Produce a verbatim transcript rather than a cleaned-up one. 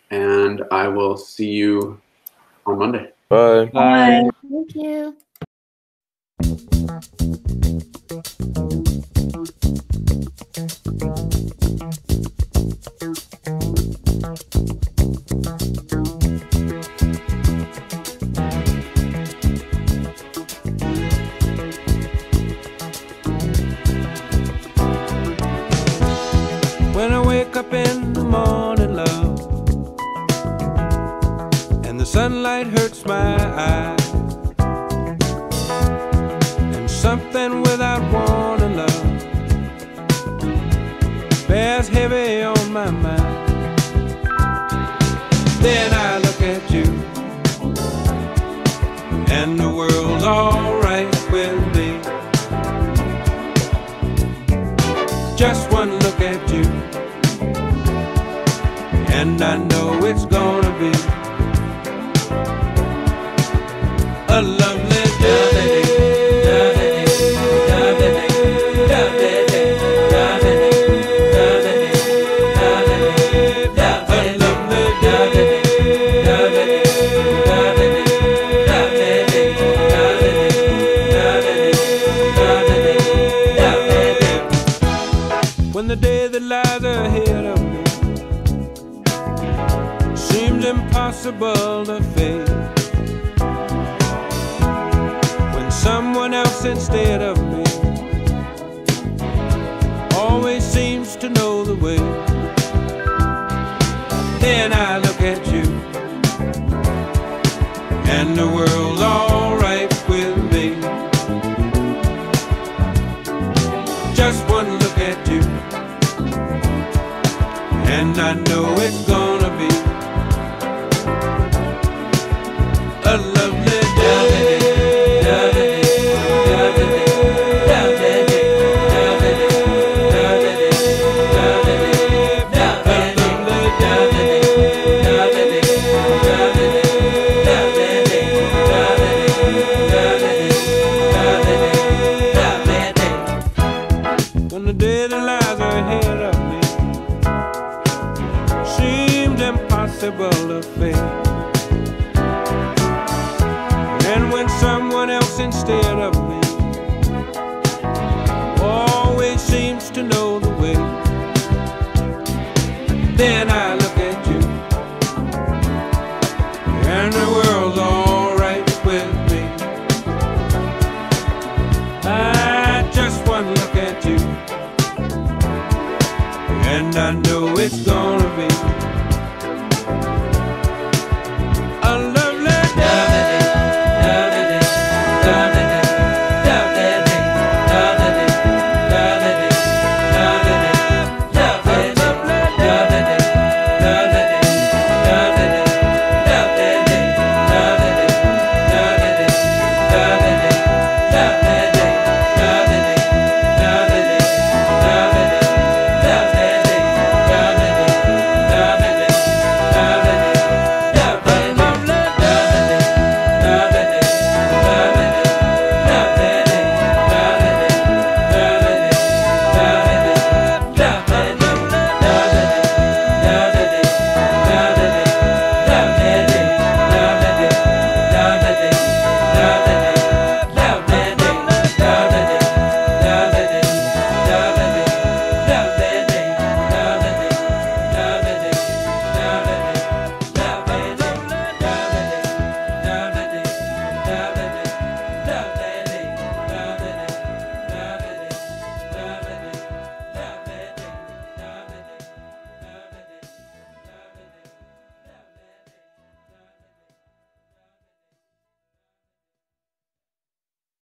and I will see you on Monday. Bye. Bye. Bye. Thank you. When I wake up in the morning, love, and the sunlight hurts my eyes, and something without warning, love, bears heavy on my mind. Then I look at you, and the world's alright with me. Just one look at you, and I know it's gonna be a lovely day. When the day that lies ahead of me seems impossible to face, when someone else instead of me always seems to know the way, then I look at you, and the world's alright with me. Just one look at you, and I know it's gonna be a lovely day. When the day that lies ahead of me seems impossible to face, and when someone else instead of me always seems to know the way, then I look